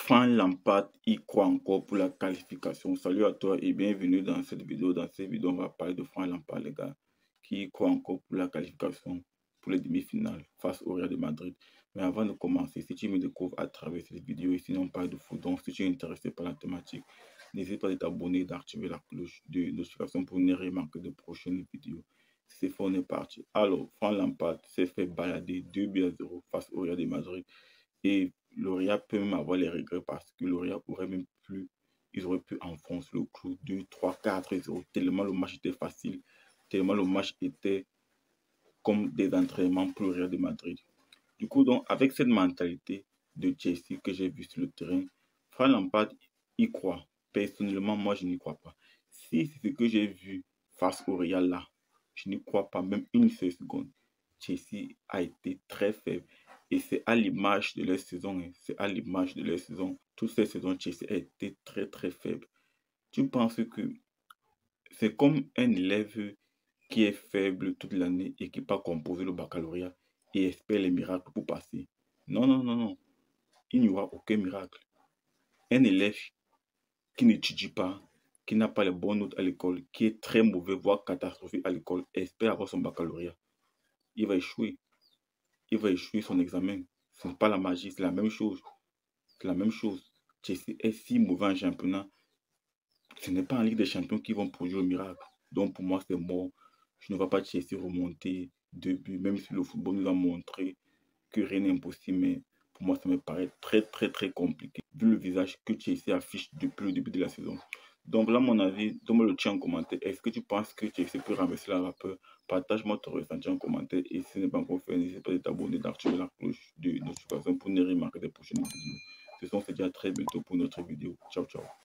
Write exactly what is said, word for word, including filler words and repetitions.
Franck Lampard y croit encore pour la qualification. Salut à toi et bienvenue dans cette vidéo. Dans cette vidéo, on va parler de Franck Lampard, les gars, qui y croit encore pour la qualification pour les demi-finales face au Real de Madrid. Mais avant de commencer, si tu me découvres à travers cette vidéo et sinon on parle de foot, donc si tu es intéressé par la thématique, n'hésite pas à t'abonner et d'activer la cloche de notification pour ne rien manquer de prochaines vidéos. C'est fait, on est parti. Alors, Franck Lampard s'est fait balader deux buts à zéro face au Real de Madrid. Et L'Oréal peut même avoir les regrets parce que L'Oréal aurait même pu, ils auraient pu enfoncer le clou deux, trois, quatre, zéro, tellement le match était facile, tellement le match était comme des entraînements pour le Real de Madrid. Du coup, donc, avec cette mentalité de Chelsea que j'ai vu sur le terrain, Franck Lampard y croit. Personnellement, moi, je n'y crois pas. Si c'est ce que j'ai vu face au Real là, je n'y crois pas même une seule seconde. Chelsea a été très faible. Et c'est à l'image de leur saison. Hein. C'est à l'image de leur saison. Toutes ces saisons, Chelsea a été très très faible. Tu penses que c'est comme un élève qui est faible toute l'année et qui pas composer le baccalauréat et espère les miracles pour passer. Non, non, non, non. Il n'y aura aucun miracle. Un élève qui n'étudie pas, qui n'a pas les bonnes notes à l'école, qui est très mauvais, voire catastrophique à l'école, espère avoir son baccalauréat. Il va échouer. Il va échouer son examen. Ce n'est pas la magie, c'est la même chose. C'est la même chose. Chelsea est si mauvais en championnat. Ce n'est pas en Ligue des Champions qu'ils vont produire le miracle. Donc pour moi, c'est mort. Je ne vois pas Chelsea remonter deux buts, même si le football nous a montré que rien n'est impossible. Mais pour moi, ça me paraît très, très, très compliqué, vu le visage que Chelsea affiche depuis le début de la saison. Donc là, mon avis, donne-moi le tien en commentaire. Est-ce que tu penses que Chelsea peut renverser la vapeur? Partage-moi ton ressenti en commentaire. Et si ce n'est pas encore fait, n'hésite pas à t'abonner, d'activer la cloche de notification pour ne rien manquer des prochaines vidéos. Ce sont, c'est déjà très bientôt pour notre vidéo. Ciao, ciao.